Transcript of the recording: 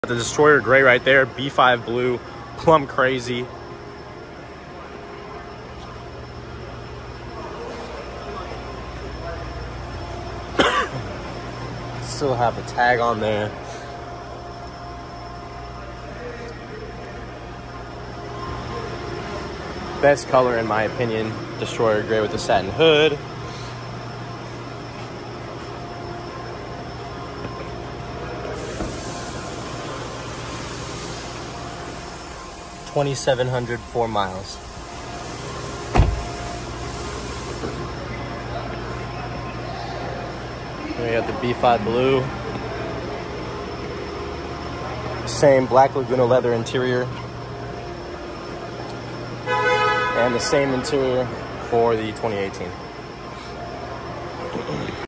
The Destroyer Gray right there, B5 blue, plum crazy. Still have a tag on there. Best color in my opinion, Destroyer Gray with the satin hood. $2,700, 4 miles. We got the B5 blue. Same black Laguna leather interior. And the same interior for the 2018.